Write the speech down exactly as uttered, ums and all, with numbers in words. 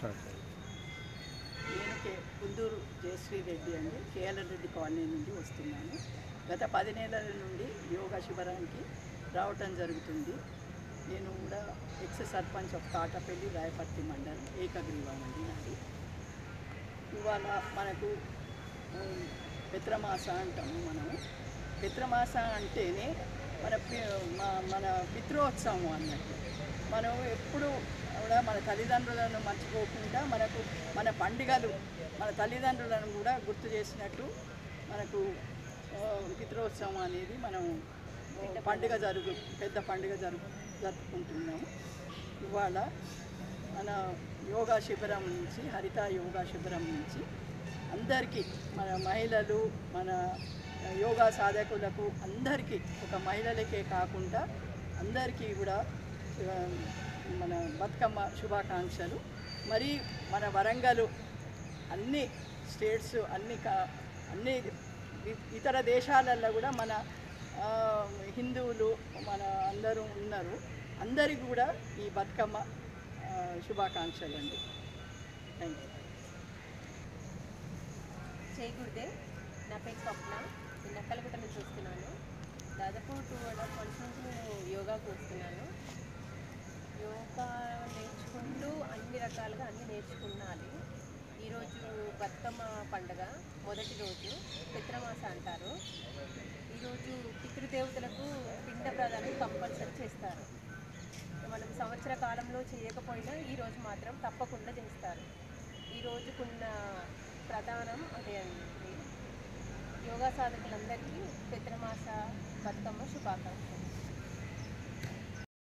నేను కే కుందూరు జయశ్రీ రెడ్డి అండి, KLN Reddy colony నుండి వస్తున్నాను. గత పది నెలల నుండి యోగా శిబిరానికి రావటం జరుగుతుంది. నేను కూడా ఎక్స్ సర్పంచ్ ఆఫ్ తాటపల్లి రాయపర్తి మండలం ఏకగ్రీవం అండి నాది. ఇవాళ మనకు పిత్రమాస అంటాము. మనము పిత్రమాస అంటేనే మన మన పితృోత్సవం అన్నట్టు. మనం ఎప్పుడు కూడా మన తల్లిదండ్రులను మర్చిపోకుండా మనకు మన పండుగలు మన తల్లిదండ్రులను కూడా గుర్తు చేసినట్టు మనకు పితృోత్సవం అనేది మనం పండుగ జరుగు పెద్ద పండుగ జరుగు జరుపుకుంటున్నాము. ఇవాళ మన యోగా శిబిరం నుంచి హరిత యోగా శిబిరం నుంచి అందరికీ మన మహిళలు మన యోగా సాధకులకు అందరికీ ఒక మహిళలకే కాకుండా అందరికీ కూడా మన బతుకమ్మ శుభాకాంక్షలు. మరి మన వరంగల్ అన్ని స్టేట్స్ అన్ని అన్ని ఇతర దేశాలలో కూడా మన హిందువులు మన అందరూ ఉన్నారు. అందరికీ కూడా ఈ బతుకమ్మ శుభాకాంక్షలు అండి. Thank you. జై గురుదేవ్. నా పేరు స్వప్న. నేను నక్కలగుట్ట నుంచి వస్తున్నాను. దాదాపు టూ అండ్ హాఫ్ మంత్స్ నుంచి నేను యోగాకు వస్తున్నాను. యోగా నేర్చుకుంటూ అన్ని రకాలుగా అన్నీ నేర్చుకున్నాను. ఈరోజు బతుకమ్మ పండుగ మొదటి రోజు, పిత్రమాస అంటారు. ఈరోజు పితృదేవతలకు పిండ ప్రదానం కంపల్సరీ చేస్తారు. మనం సంవత్సర కాలంలో చేయకపోయినా ఈరోజు మాత్రం తప్పకుండా చేస్తారు. ఈరోజుకున్న ప్రధానం అదే అండి. యోగా సాధకులందరికీ పిత్రమాస బతుకమ్మ శుభాకాంక్షలు.